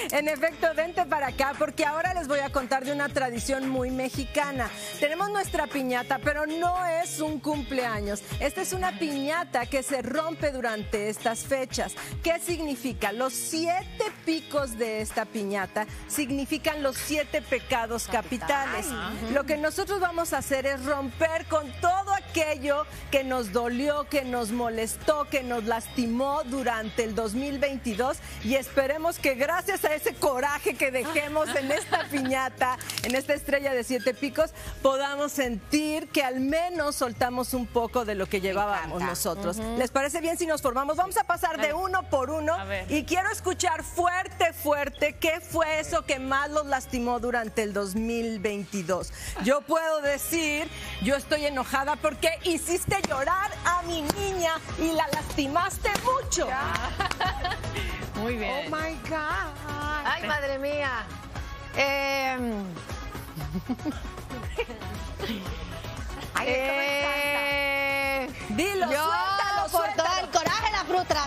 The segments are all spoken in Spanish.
En efecto, vente para acá porque ahora les voy a contar de una tradición muy mexicana. Tenemos nuestra piñata, pero no es un cumpleaños. Esta es una piñata que se rompe durante estas fechas. ¿Qué significa? Los 7 picos de esta piñata significan los 7 pecados capitales. Lo que nosotros vamos a hacer es romper con todo aquello que nos dolió, que nos molestó, que nos lastimó durante el 2022 y esperemos que gracias a ese coraje que dejemos en esta piñata, en esta estrella de 7 picos, podamos sentir que al menos soltamos un poco de lo que llevábamos nosotros. ¿Les parece bien si nos formamos? Vamos a pasar de uno por uno y quiero escuchar fuerte, fuerte qué fue eso que más los lastimó durante el 2022. Yo puedo decir, yo estoy enojada porque hiciste llorar a mi niña y la lastimaste mucho. Muy bien. Oh my God. Ay, madre mía. Dilo, suéltalo, por todo suéltalo. el coraje, la fruta.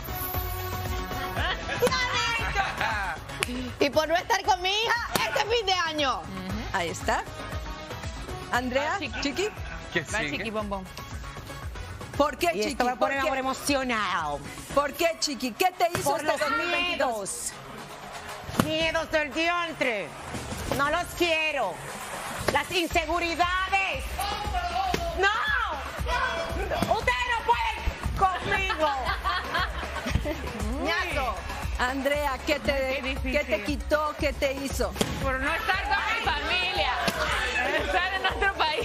Y por no estar con mi hija este fin de año. Ahí está. Andrea, Chiqui. ¿Qué sigue? Chiqui Bombón. ¿Por qué, Chiqui? Esto va a poner ahora emocionado. ¿Por qué, Chiqui? ¿Qué te hizo Por este los 2022? miedos del diantre. No los quiero. Las inseguridades. ¡No! ¡Ustedes no pueden conmigo! ¡Ñato! Andrea, ¿qué te quitó? ¿Qué te hizo? Por no estar con mi familia, estar en otro país,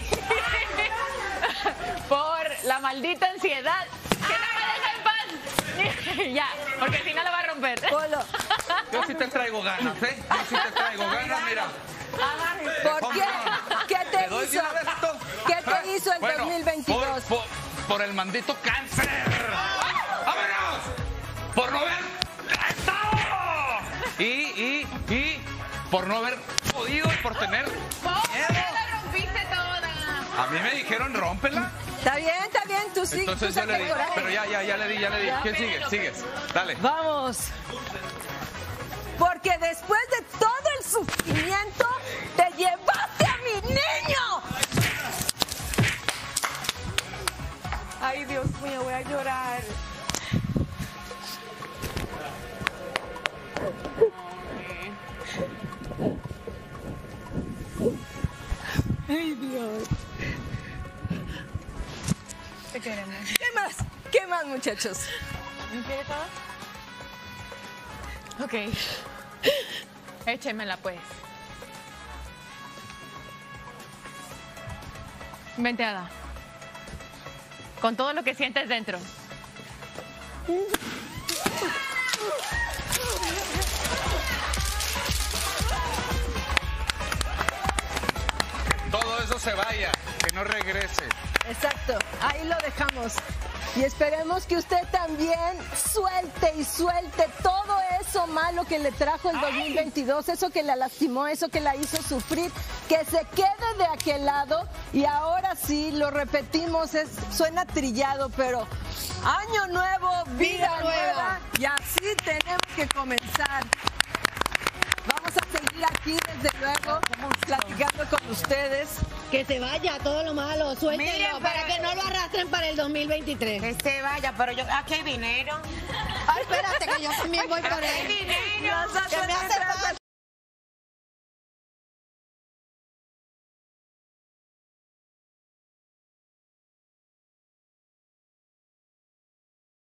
por la maldita ansiedad, que no me deja en paz. Ya, porque si no lo va a romper. Polo. Yo sí te traigo ganas, ¿eh? Yo sí te traigo ganas, mira. ¿Por qué? ¿Qué te doy hizo? de una vez esto. ¿Qué te hizo el Bueno, 2022? por el maldito cáncer. ¡Vámonos! Por no haber estado. Y por no haber podido y por tener miedo. La rompiste toda. A mí me dijeron, rómpela. Está bien, tú sí. Entonces tú yo le di, saca pero ya le di. ¿Quién sigue? Sigues. Dale. Vamos. Porque después de todo el sufrimiento, te llevaste a mi niño. Ay, Dios mío, voy a llorar. Ay, Dios. Te queremos. ¿Qué más, muchachos? ¿Me quiere todo? Ok. Échemela, pues. Vente, Ada. Con todo lo que sientes dentro. Todo eso se vaya, que no regrese. Exacto, ahí lo dejamos. Y esperemos que usted también suelte todo eso malo que le trajo el 2022, eso que la lastimó, eso que la hizo sufrir, que se quede de aquel lado. Y ahora sí, lo repetimos, suena trillado, pero año nuevo, vida nueva. Y así tenemos que comenzar. Vamos a seguir aquí, desde luego, platicando con ustedes. Que se vaya todo lo malo, suéltelo, para que no lo arrastren para el 2023. Que se vaya, pero yo, aquí hay dinero. Ay, espérate, que yo también voy por él. Hay dinero. Que me hace